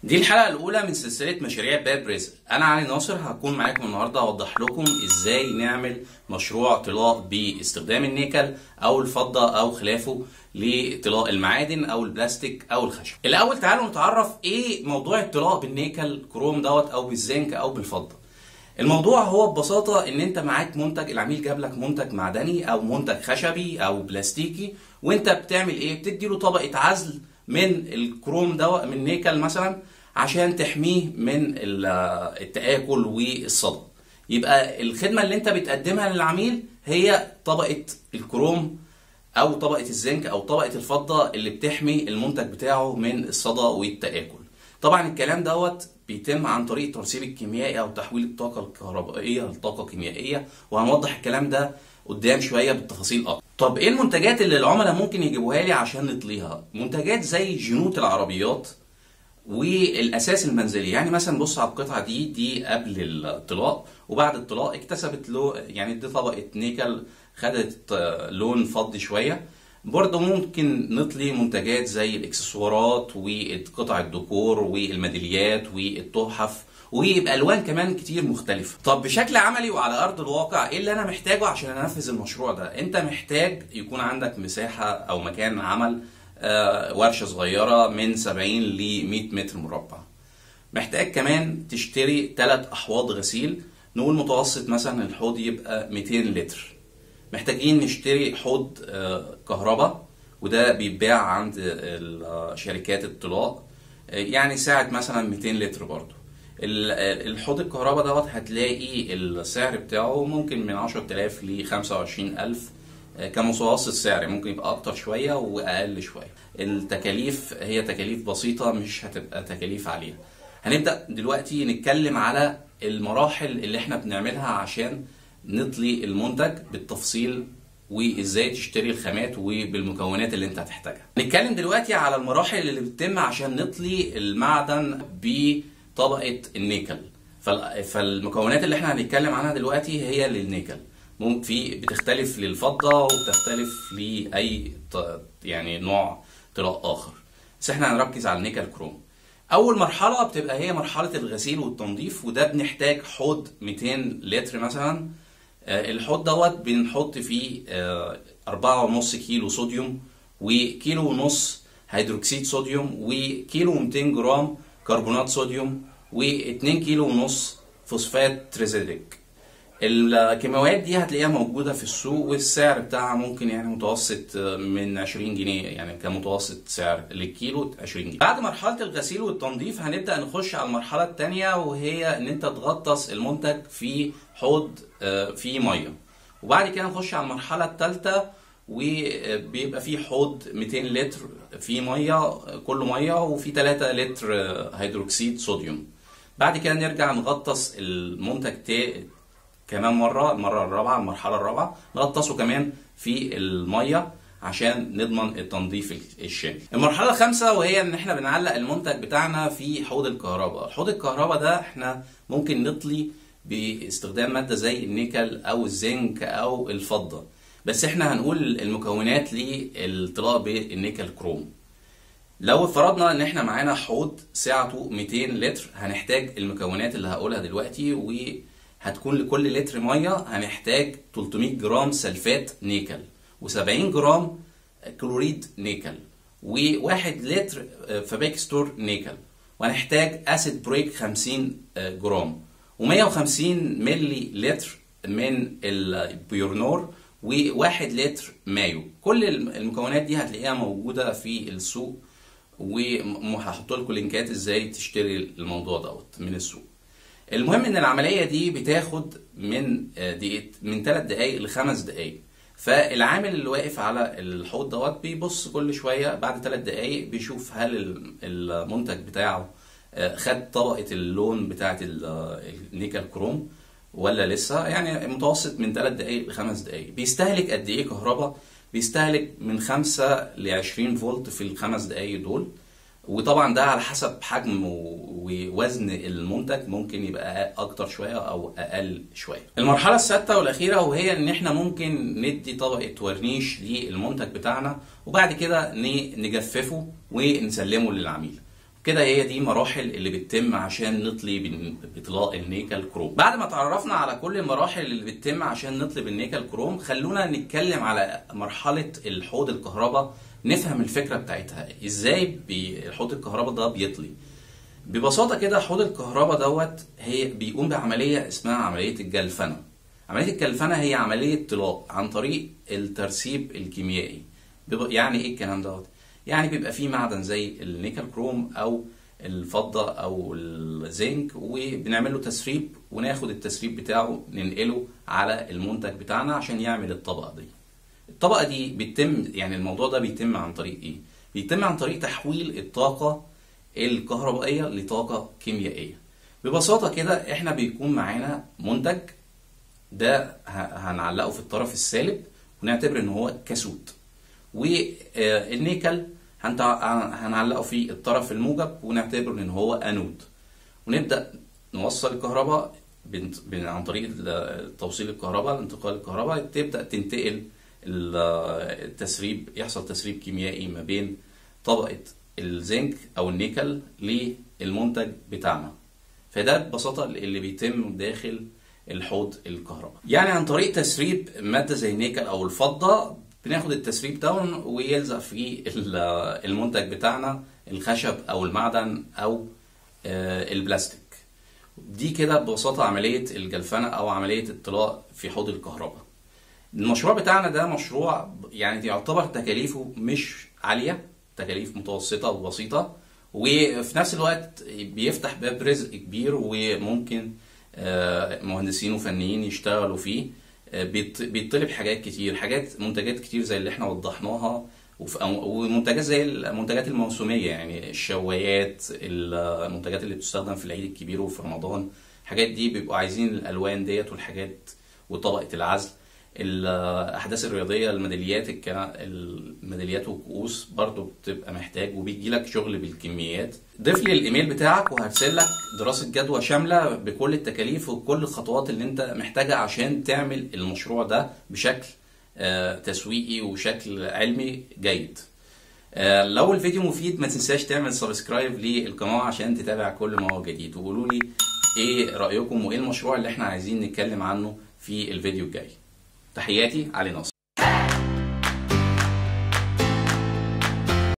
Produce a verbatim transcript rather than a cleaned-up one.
دي الحلقة الأولى من سلسلة مشاريع باب رزق. أنا علي ناصر هكون معاكم النهاردة أوضح لكم إزاي نعمل مشروع طلاء باستخدام النيكل أو الفضة أو خلافه لطلاء المعادن أو البلاستيك أو الخشب. الأول تعالوا نتعرف إيه موضوع الطلاء بالنيكل كروم دوت أو بالزنك أو بالفضة. الموضوع هو ببساطة إن أنت معاك منتج، العميل جاب لك منتج معدني أو منتج خشبي أو بلاستيكي، وأنت بتعمل إيه؟ بتدي له طبقة عزل من الكروم دوت من نيكل مثلا عشان تحميه من التآكل والصدى. يبقى الخدمة اللي انت بتقدمها للعميل هي طبقة الكروم او طبقة الزنك او طبقة الفضة اللي بتحمي المنتج بتاعه من الصدى والتآكل. طبعا الكلام دوت بيتم عن طريق الترسيب الكيميائي او تحويل الطاقة الكهربائية لطاقة كيميائية، وهنوضح الكلام ده قدام شوية بالتفاصيل اكتر. طب ايه المنتجات اللي العملاء ممكن يجيبوها لي عشان نطليها؟ منتجات زي جنوط العربيات والاساس المنزلي. يعني مثلا بص على القطعه دي دي قبل الطلاء وبعد الطلاء اكتسبت له، يعني دي طبقه نيكل خدت لون فضي شويه. برضه ممكن نطلي منتجات زي الاكسسوارات وقطع الديكور والميداليات والتحف وبالوان كمان كتير مختلفه. طب بشكل عملي وعلى ارض الواقع ايه اللي انا محتاجه عشان انفذ المشروع ده؟ انت محتاج يكون عندك مساحه او مكان عمل، ورشة صغيرة من سبعين ل مية متر مربع. محتاج كمان تشتري ثلاث أحواض غسيل، نقول متوسط مثلا الحوض يبقى مئتين لتر. محتاجين نشتري حوض كهرباء وده بيتباع عند شركات الطلاء، يعني ساعة مثلا مئتين لتر برضو. الحوض الكهرباء دوت هتلاقي السعر بتاعه ممكن من عشرة آلاف ل خمسة وعشرين ألف كمتوسط سعر، ممكن يبقى اكتر شويه واقل شويه. التكاليف هي تكاليف بسيطه، مش هتبقى تكاليف عاليه. هنبدا دلوقتي نتكلم على المراحل اللي احنا بنعملها عشان نطلي المنتج بالتفصيل، وازاي تشتري الخامات وبالمكونات اللي انت هتحتاجها. نتكلم دلوقتي على المراحل اللي بتتم عشان نطلي المعدن بطبقه النيكل. فالمكونات اللي احنا هنتكلم عنها دلوقتي هي للنيكل، ممكن في بتختلف للفضة وبتختلف لأي يعني نوع طلاء آخر، بس احنا هنركز على النيكل كروم. أول مرحلة بتبقى هي مرحلة الغسيل والتنظيف، وده بنحتاج حوض مئتين لتر مثلا. الحوض دوت بنحط فيه أربعة ونص كيلو صوديوم وكيلو ونص هيدروكسيد صوديوم وكيلو ومئتين جرام كربونات صوديوم واتنين كيلو ونص فوسفات تريزيديك. الكيماويات دي هتلاقيها موجودة في السوق، والسعر بتاعها ممكن يعني متوسط من عشرين جنيه، يعني كمتوسط سعر للكيلو عشرين جنيه. بعد مرحلة الغسيل والتنظيف هنبدأ نخش على المرحلة الثانية، وهي ان انت تغطس المنتج في حوض فيه مية، وبعد كده نخش على المرحلة الثالثة وبيبقى فيه حوض مئتين لتر فيه مية، كله مية، وفيه ثلاثة لتر هيدروكسيد صوديوم. بعد كده نرجع نغطس المنتج تاني كمان مرة، المرة الرابعة، المرحلة الرابعة نغطسه كمان في المية عشان نضمن التنظيف الشامل. المرحلة الخامسة وهي ان احنا بنعلق المنتج بتاعنا في حوض الكهرباء. حوض الكهرباء ده احنا ممكن نطلي باستخدام مادة زي النيكل او الزنك او الفضة، بس احنا هنقول المكونات للطلاء بالنيكل كروم. لو فرضنا ان احنا معانا حوض سعته مئتين لتر، هنحتاج المكونات اللي هقولها دلوقتي، و هتكون لكل لتر ميه هنحتاج ثلاثمئة جرام سلفات نيكل وسبعين جرام كلوريد نيكل وواحد لتر فابيكستور نيكل، وهنحتاج اسيد بريك خمسين جرام ومئة وخمسين ملي لتر من البيورنور وواحد لتر مايو. كل المكونات دي هتلاقيها موجوده في السوق، وهحط لكم لينكات ازاي تشتري الموضوع دوت من السوق. المهم ان العمليه دي بتاخد من دقيقه من ثلاث دقائق لخمس دقائق، فالعامل اللي واقف على الحوض دوت بيبص كل شويه بعد ثلاث دقائق بيشوف هل المنتج بتاعه خد طبقه اللون بتاعه النيكل كروم ولا لسه. يعني متوسط من ثلاث دقائق لخمس دقائق. بيستهلك قد ايه كهرباء؟ بيستهلك من خمسة ل عشرين فولت في الخمس دقائق دول، وطبعا ده على حسب حجم ووزن المنتج، ممكن يبقى اكتر شويه او اقل شويه. المرحله السادسه والاخيره وهي ان احنا ممكن ندي طبقه ورنيش للمنتج بتاعنا، وبعد كده نجففه ونسلمه للعميل. كده هي دي مراحل اللي بتتم عشان نطلي بطلاء النيكل كروم. بعد ما تعرفنا على كل المراحل اللي بتتم عشان نطلي بالنيكل كروم، خلونا نتكلم على مرحلة الحوض الكهرباء، نفهم الفكرة بتاعتها ازاي الحوض الكهرباء ده بيطلي. ببساطة كده حوض الكهرباء دوت هي بيقوم بعملية اسمها عملية الجلفنة. عملية الجلفنة هي عملية طلاء عن طريق الترسيب الكيميائي. يعني ايه الكلام دوت؟ يعني بيبقى فيه معدن زي النيكل كروم او الفضة او الزنك، وبنعمل له تسريب وناخد التسريب بتاعه ننقله على المنتج بتاعنا عشان يعمل الطبقة دي. الطبقة دي بيتم يعني الموضوع ده بيتم عن طريق ايه؟ بيتم عن طريق تحويل الطاقة الكهربائية لطاقة كيميائية. ببساطة كده احنا بيكون معانا منتج ده هنعلقه في الطرف السالب ونعتبر ان هو كاسود، والنيكل هنعلقه في الطرف الموجب ونعتبر ان هو انود، ونبدأ نوصل الكهرباء عن طريق توصيل الكهرباء انتقال الكهرباء، تبدأ تنتقل التسريب، يحصل تسريب كيميائي ما بين طبقة الزنك او النيكل للمنتج بتاعنا. فده ببساطة اللي بيتم داخل الحوض الكهرباء. يعني عن طريق تسريب مادة زي النيكل او الفضة بناخد التسريب ده ويلزق في المنتج بتاعنا الخشب او المعدن او البلاستيك. دي كده ببساطة عملية الجلفنة او عملية الطلاء في حوض الكهرباء. المشروع بتاعنا ده مشروع يعني يعتبر تكاليفه مش عالية، تكاليف متوسطة وبسيطة، وفي نفس الوقت بيفتح باب رزق كبير وممكن مهندسين وفنيين يشتغلوا فيه. بيطلب حاجات كتير، حاجات منتجات كتير زي اللي احنا وضحناها، ومنتجات زي المنتجات الموسمية يعني الشوايات، المنتجات اللي بتستخدم في العيد الكبير وفي رمضان. الحاجات دي بيبقوا عايزين الألوان ديت والحاجات وطبقة العزل. الأحداث الرياضية، الميداليات الميداليات والكؤوس برضو بتبقى محتاج، وبيجي لك شغل بالكميات. ضيف لي الإيميل بتاعك وهرسل لك دراسة جدوى شاملة بكل التكاليف وكل الخطوات اللي انت محتاجها عشان تعمل المشروع ده بشكل تسويقي وشكل علمي جيد. لو الفيديو مفيد ما تنساش تعمل سبسكرايب للقناة عشان تتابع كل ما هو جديد، وقولوا لي ايه رأيكم وايه المشروع اللي احنا عايزين نتكلم عنه في الفيديو الجاي. تحياتي، علي ناصر.